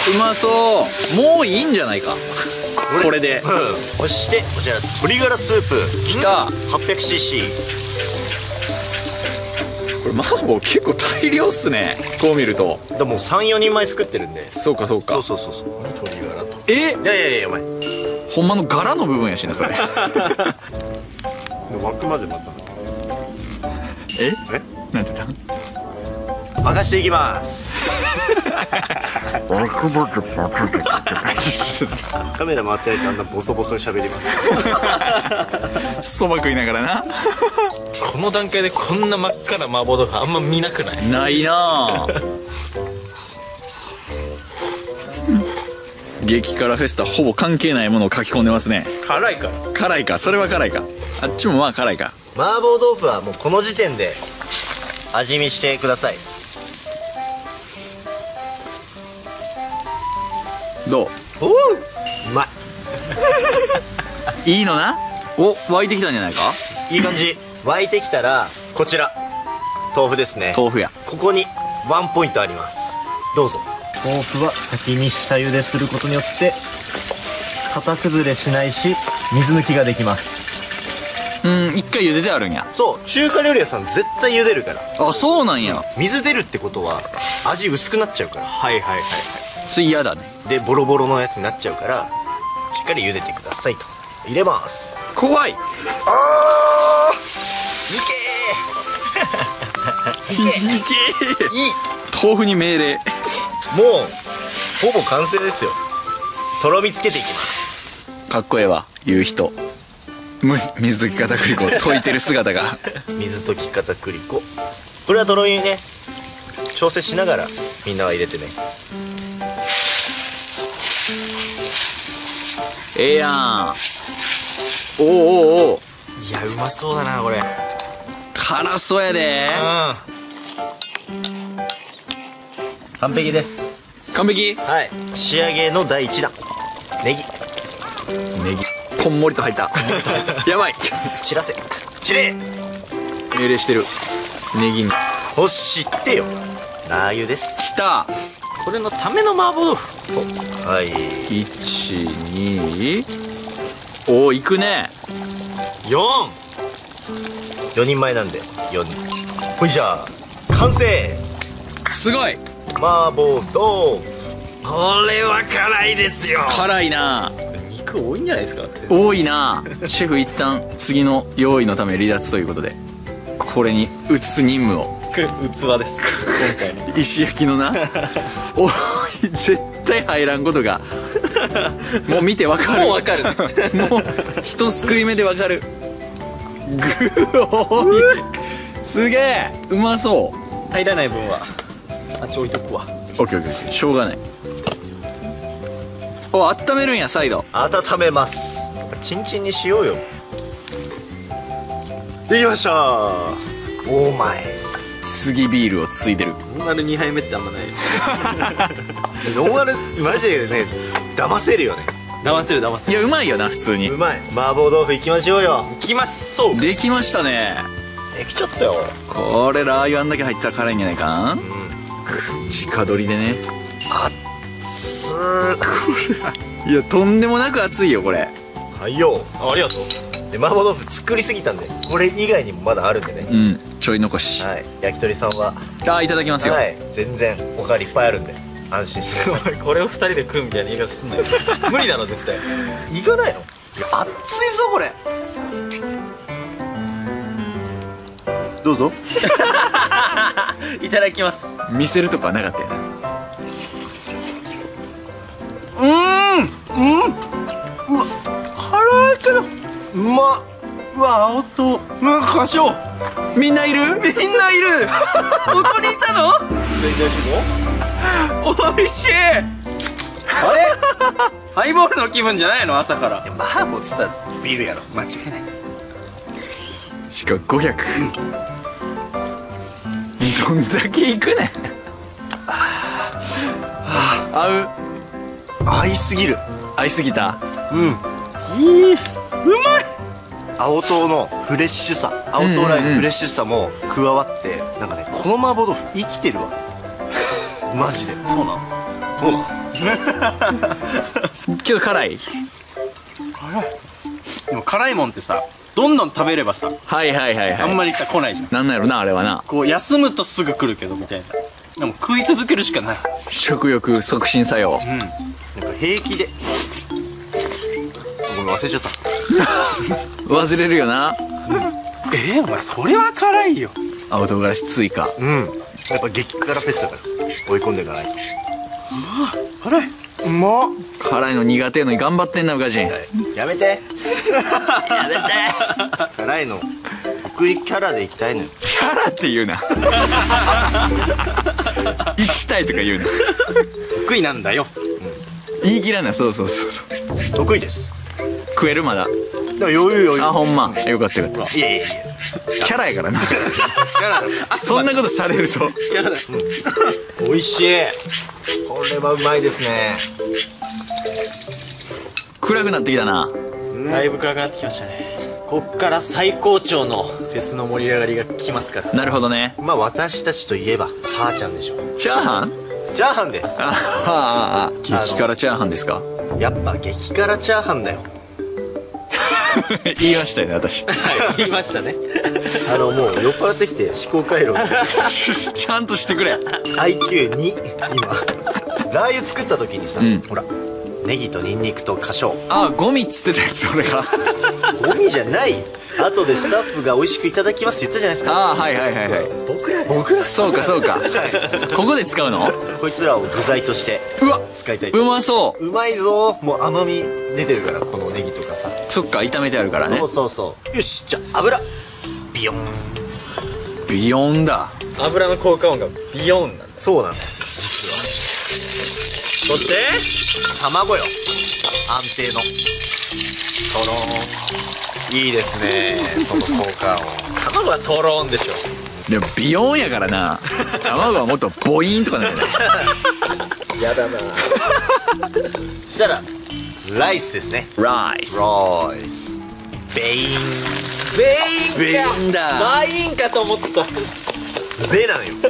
うまそう。もういいんじゃないか、これで。 そしてこちら鶏ガラスープきた。 800cc。 これ麻婆結構大量っすね、こう見ると。 でも 3,4 人前作ってるんで。 そうかそうか。 そう。 鶏ガラと。 え、 いやお前ほんまの柄の部分やしなそれ。 枠までまたええなんて言った任していきます。カメラ回ってないとあんなボソボソに喋ります。 そば食いながらな。 この段階でこんな真っ赤な麻婆豆腐あんま見なくない？ ないなぁ。激辛フェスタほぼ関係ないものを書き込んでますね。 辛いから辛いか、それは辛いか。あっちもまあ辛いか。 麻婆豆腐はもうこの時点で味見してください。 どう？ おう、うまいいのな。お、湧いてきたんじゃないか。 い。いい感じ。沸いてきたらこちら豆腐ですね。 豆腐や。 ここにワンポイントあります。どうぞ。豆腐は先に下茹ですることによって型崩れしないし水抜きができます。 一回茹でてあるんや。 そう、中華料理屋さん絶対茹でるから。 あ、そうなんや。 水出るってことは味薄くなっちゃうから。 はいはいはいはい。 つい嫌だね。 でボロボロのやつになっちゃうからしっかり茹でてくださいと。入れます。 怖い。 いけいけ。 いい。 豆腐に命令。 もうほぼ完成ですよ。とろみつけていきます。 かっこええわ言う人。水溶き片栗粉を溶いてる姿が。 水溶き片栗粉、これはとろみね調整しながらみんなは入れてね。 ええやん。おおおお。 いやうまそうだなこれ。 辛そうやで。 完璧です。 完璧。 はい、仕上げの第1弾ネギ。 ネギこんもりと入った。やばい。 散らせ散れ。 命令してる。ネギにそしてよラー油です。 きた。 これのための麻婆豆腐。 はい、 12。おお、いくね。 4 4人前なんで4人。ほいじゃあ完成。 すごい。 麻婆豆腐。 これは辛いですよ。 辛いな。 肉多いんじゃないですか。 多いな。シェフ一旦次の用意のため離脱ということでこれに移す任務を。 器です今回の石焼きのな。おい、絶対入らんことがもう見てわかる。 もうわかるね。 もう一すくい目でわかる。ぐおい、すげえうまそう。 入らない分はあっち置いとくわ。 オッケーオッケーオッケー、しょうがない。お、温めるんや再度。 温めます。チンチンにしようよ。できました。オーマイ。 次ビールをついでる。 ノンアル2杯目ってあんまない。 ノンアルマジでね騙せるよね。 騙せる騙せる。 いやうまいよな普通に。 うまい。麻婆豆腐いきましょうよ。 いきましょう。 できましたね。 できちゃったよ。 これラー油あんだけ入ったら辛いんじゃないか。直撮りでね。 熱いやとんでもなく熱いよこれ。 はいよ。 ありがとう。 で麻婆豆腐作りすぎたんでこれ以外にもまだあるんでね。 うん、ちょい残し。 はい、焼き鳥さんはあ、いただきますよ。 はい、全然おかわりいっぱいあるんで安心してください。 これを2人で食うみたいな言い方すんなよ。無理だろ絶対。 いかないの？いや熱いぞこれ。どうぞ。 いただきます。 見せるとこはなかったよな。 うわ辛いけどうまっ。うわ青と歌唱。 みんないる。 みんないる。ここにいたの。 水餃子もおいしい。あれハイボールの気分じゃないの朝から。 麻婆っつったらビールやろ。 間違いない。 しかも500。どんだけいくねん。合う。 合いすぎる。 合いすぎた。 いい。うまい。 青唐のフレッシュさ、青唐ライのフレッシュさも加わって、なんかねこの麻婆豆腐生きてるわ。マジで。 そうなの。 そうなの。 けど辛い。 でも辛いもんってさどんどん食べればさはいはいはいはい。 あんまりさ来ないじゃん。 なんなんやろなあれはな。 こう休むとすぐ来るけどみたいな。でも食い続けるしかない。 食欲促進作用。 なんか平気でごめん忘れちゃった。 忘れるよな。 お前それは辛いよ。 青唐辛子追加。 やっぱ激辛フェスだから追い込んでいかないと。 辛い。うまっ。 辛いの苦手やのに頑張ってんな、宇賀神。 やめてやめて辛いの得意キャラでいきたいのよ。 キャラって言うな。行きたいとか言うな。 得意なんだよ。 言い切らない。そうそう。 得意です。 食えるまだ。 だから余裕。 あ、ほんま。よかったよかっいやいやいやた。キャラやからな。 キャラだ。 そんなことされると。 キャラだ。美味しい。 これはうまいですね。 暗くなってきたな。 だいぶ暗くなってきましたね。こっから最高潮のフェスの盛り上がりが来ますから。 なるほどね。 まあ私たちといえばはーちゃんでしょ。 チャーハン？ チャーハンです。 激辛チャーハンですか？ やっぱ激辛チャーハンだよ。 言いましたよね、私。 言いましたね。 もう酔っ払ってきて思考回路ちゃんとしてくれ。 IQ2 今ラー油作った時にさ、ほらネギとニンニクと花椒。 あ、ゴミっつってたやつ、俺が。 ゴミじゃない。後でスタッフが美味しくいただきますって言ったじゃないですか。 あ、はいはいはいはい。 僕らそうか。ここで使うの？ こいつらを具材としてうわ、 使いたい。 うまそうまいぞ。もう甘み出てるから、このネギとかさ。 そっか、炒めてあるからね。 そうよし、じゃあ油ビヨン。 ビヨンだ。 油の効果音がビヨンなんだ。 そうなんですよ実は。 そして卵よ、安定のとろーん。いいですね、その効果音。 卵はトローンでしょ。 でもビヨンやからな。卵はもっとボイーンとかなんじゃない？ やだな。 そしたらライスですね。 ライス。 ライスベイン。 ベインか。 ベインだ。 バインかと思った。 ベなのよ。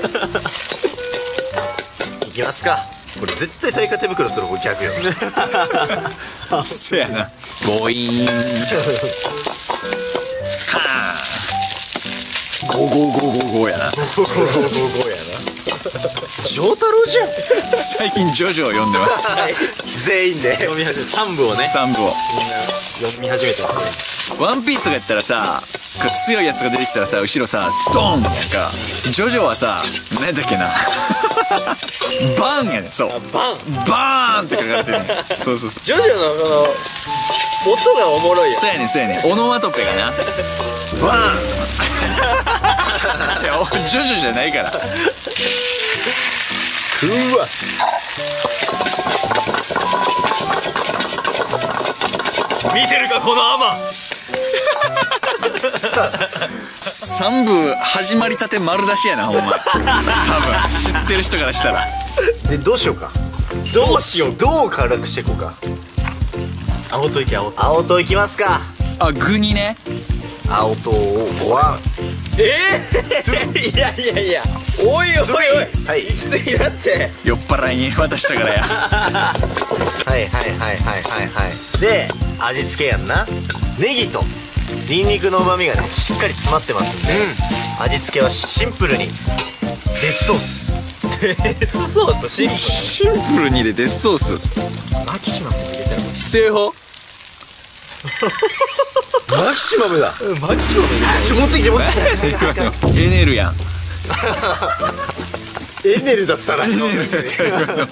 いきますか。これ絶対耐火手袋する方逆よ。 そやな。ボイーン。はー。ゴーゴーゴーゴーゴーやな。 丈太郎じゃん。 最近ジョジョを読んでます。 全員で読み始め3部をね、 3部を。 みんな読み始めてますね。 ワンピースとかやったらさ、強いやつが出てきたらさ、後ろさドーンやんか。ジョジョはさ、何だっけな。バーンやねん。そう、 バン。 バーンって書かれてるねん。そうジョジョのこの音がおもろいよ。 そうやねんオノマトペがな。バーン。いや、ジョジョじゃないから。 うわ。見てるかこのアマ。 3部始まりたて丸出しやな、ほんま。多分知ってる人からしたら。 でどうしようか。 どうしよう。 どう辛くしていこうか。 青といけ青と。 青唐いきますか。 あ、具にね。 青唐をワン。 いやおいおいおい。 はいきついだって。 酔っ払いに渡したからや。 はいで味付けやんな。ネギとニンニクの旨味がねしっかり詰まってますんで、味付けはシンプルにデスソース。 デスソースシンプル。 シンプルにでデスソース。 マキシマム入れたら正方。 マキシマムだ。 マキシマム入れ持ってきてエネルやん。 エネルだったらエネルやったらなんか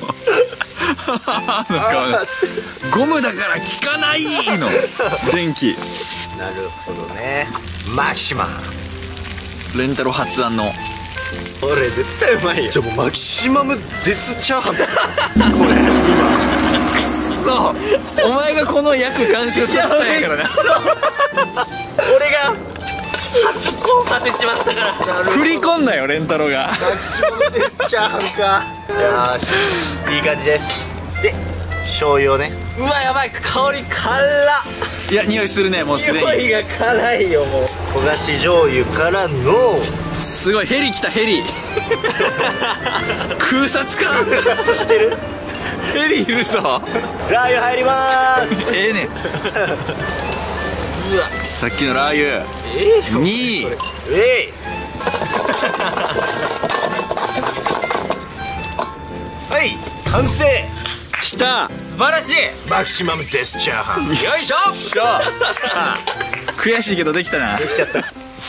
ゴムだから効かないの。電気。 なるほどね。マキシマムレンタロ発案の。 これ絶対うまいよ。 じゃあもうマキシマムデスチャーハンだ。これくっそ、お前がこの役完成させたんやからな。 俺が発酵させちまったから。 振り込んだよ、レンタロが。 マキシマムデスチャーハンか。よし、いい感じです。で醤油をね。 うわやばい、香り辛っ。 いや、匂いするね、もうすでに。 匂いが辛いよ。もう焦がし醤油からのすごい、ヘリ来た、ヘリ。空撮か。 空撮してる。 ヘリいるぞ。 ラー油入りまーす。 ええねん。さっきのラー油2。 はい、完成。 きた。 素晴らしい。 マキシマムデスチャーハン。 よいしょ。 悔しいけどできたな。 できちゃった。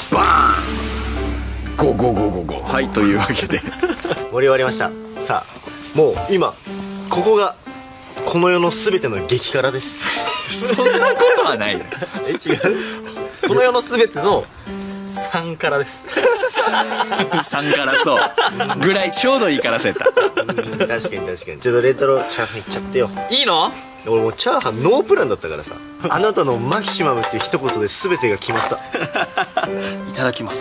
ゴゴゴゴゴ。はい、というわけで盛り終わりました。さあもう今ここがこの世のすべての激辛です。 そんなことはないよ。 え、違う。 この世のすべての3辛です。 3辛そうぐらいちょうどいい辛さやった。 確かに確かに。ちょっとレトロチャーハンいっちゃってよ。 いいの？ 俺もうチャーハンノープランだったからさ、あなたのマキシマムっていう一言で全てが決まった。 いただきます。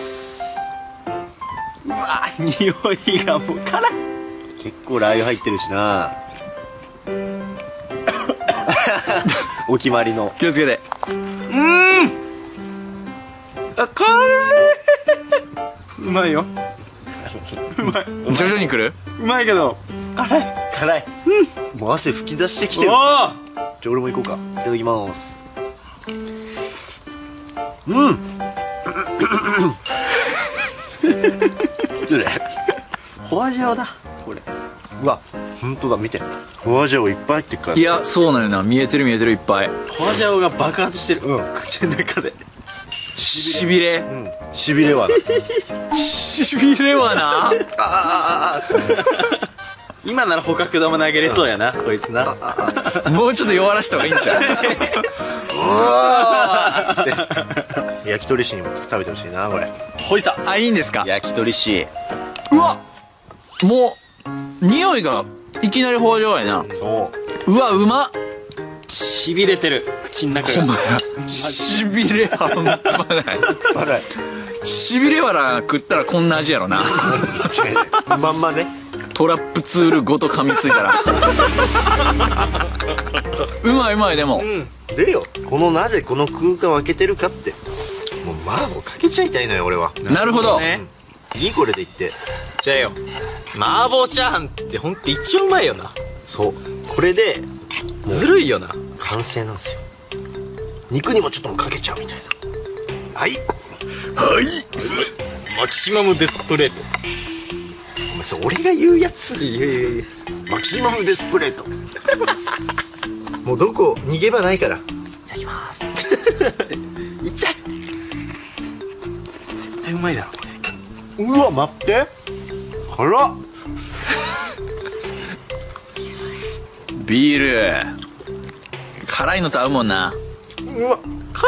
うわ、匂いがもう辛い。 結構ラー油入ってるしな。お決まりの。 気をつけて。 あ、辛い。うまいよ。うまい。 徐々に来る。 うまいけど辛い。 辛い。もう汗吹き出してきてる。じゃあ俺も行こうか。いただきます。どれ？ ホアジャオだこれ。 うわ、本当だ、見て。ホアジャオいっぱい入ってるから。 いや、そうなのよな。見えてるいっぱい。 ホアジャオが爆発してる。口の中で。 しびれ。 しびれはな。 しびれはな。 今なら捕獲玉投げれそうやな、こいつな。 もうちょっと弱らした方がいいんちゃう。 焼き鳥師にも食べてほしいな、これ。 ほいさ。 あ、いいんですか。 焼き鳥師。 うわ、もう匂いがいきなりホアジャオやな。 そう。 うわ、うまっ。 しびれてる口の中が。 ほんまや。しびれ半端ない。しびれわら食ったらこんな味やろな。 まんまね。 トラップツールごと噛みついたら。うまいうまい。でもでよ、このなぜこの空間を開けてるかって、もう麻婆かけちゃいたいのよ俺は。 なるほど。 いい、これで言って。 じゃあよ、麻婆チャーハンってほんと一番うまいよな。 そう、これでずるいよな。 完成なんですよ。肉にもちょっともかけちゃうみたいな。はいマキシマムデスプレート。 お前それ俺が言うやつ。 いやマキシマムデスプレート。もうどこ逃げ場ないから。いただきます。 いっちゃえ。絶対うまいだろこれ。 うわ、待って、辛っ。 ビール辛いのと合うもんな。 うわ、辛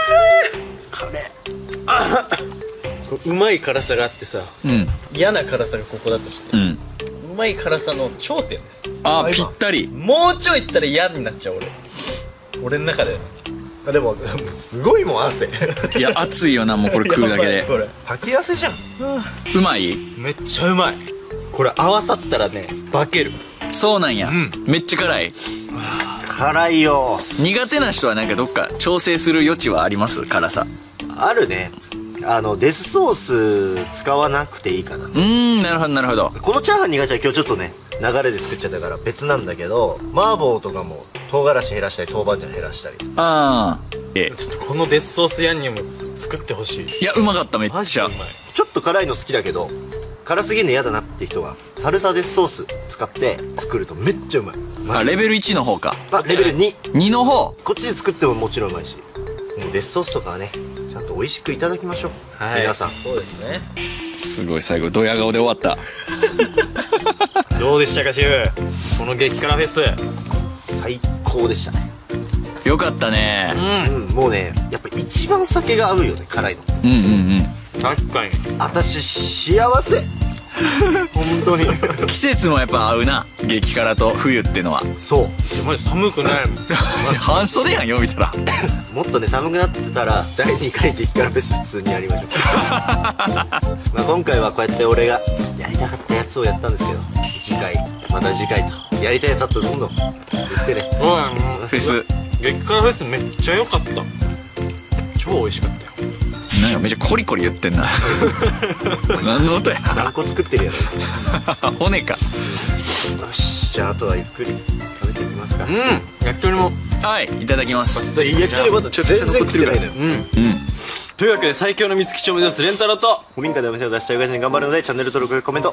うまい辛さがあってさ、 うん嫌な辛さがここだとして、 うん。 うまい辛さの頂点です。 あ、ぴったり。 もうちょいいったら嫌になっちゃう俺の中で。 でもすごいもん汗。 いや、熱いよな、もうこれ食うだけで。 これ炊き汗じゃん。 うまい。 めっちゃうまい。これ合わさったらね、化ける。 そうなんや。めっちゃ辛い。 辛いよ。 苦手な人はなんかどっか調整する余地はあります？辛さ。 あるね。デスソース使わなくていいかな。 なるほどなるほど。 このチャーハンに関しては今日ちょっとね流れで作っちゃったから別なんだけど、麻婆とかも唐辛子減らしたり豆板醤減らしたり。 ああ、 ちょっとこのデスソースヤンニョム作ってほしい。 いや、うまかった。めっちゃマジでうまい。 ちょっと辛いの好きだけど辛すぎるの嫌だなって人はサルサデスソース使って作るとめっちゃうまい。 あ、レベル1の方か。 レベル2。 2の方。 こっちで作ってももちろんうまいし、もうデスソースとかはねちゃんと美味しくいただきましょう、皆さん。 そうですね。 すごい、最後ドヤ顔で終わった。 どうでしたかシェフ、この激辛フェス。 最高でしたね。 よかったね。 もうねやっぱ一番酒が合うよね、辛いの。 確かに。 私幸せ。本当に。 季節もやっぱ合うな、激辛と冬ってのは。 そう、 マジ寒くないもん。 半袖やんよ見たら。 もっとね寒くなってたら第2回激辛フェス普通にやりましょう。まあ今回はこうやって俺がやりたかったやつをやったんですけど、次回また次回とやりたいやつだとどんどん言ってね。 フェス激辛フェスめっちゃ良かった。超美味しかったよ。 なんかめっちゃコリコリ言ってんな。何の音や。 何個作ってるやろ。 骨か。 よし、じゃああとはゆっくり食べていきますか。 焼き鳥も。 はい、いただきます。 焼き鳥まだ全然食ってないのよ。 というわけで最強の三つ吉を目指すレンタロと古民家でお店を出したい親父に頑張るのでチャンネル登録コメント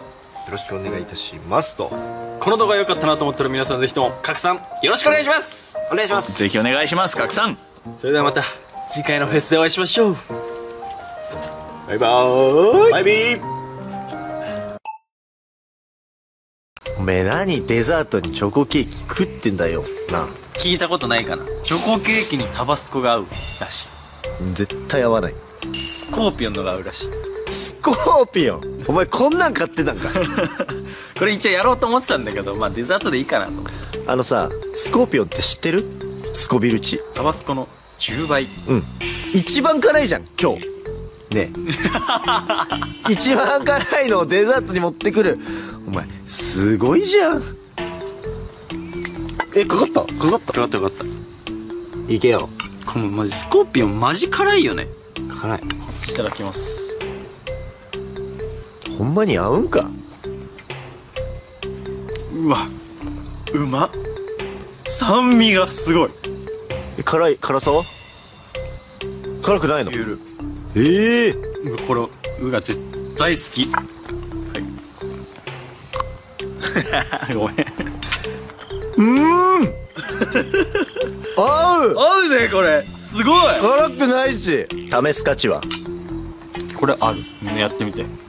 ろしくお願いいたしますと。 この動画良かったなと思ったら皆さんぜひとも拡散よろしくお願いします。 お願いします。 ぜひお願いします、拡散。 それではまた次回のフェスでお会いしましょう。バイバーイ。 バイビー。おめえ何デザートにチョコケーキ食ってんだよな。 聞いたことないかな。チョコケーキにタバスコが合うらしい。 絶対合わない。 スコーピオンのが合うらしい。 スコーピオン、お前こんなん買ってたんか。 これ一応やろうと思ってたんだけど、まあデザートでいいかなと思って。 さ、スコーピオンって知ってる？スコビル値。 タバスコの10倍。 うん、一番辛いじゃん今日ね。一番辛いのをデザートに持ってくるお前すごいじゃん。かかったかかったよかったよかった。 いけよ。 このマジスコーピオンマジ辛いよね。 辛い。 いただきます。 ほんまに合うんか。 うわ、うまっ。酸味がすごい。 辛さは辛くないの？ ゆる。これうが絶対好き。はい。ごめん。 合うねこれ。すごい。 辛くないし。試す価値は。 これある。みんなやってみて。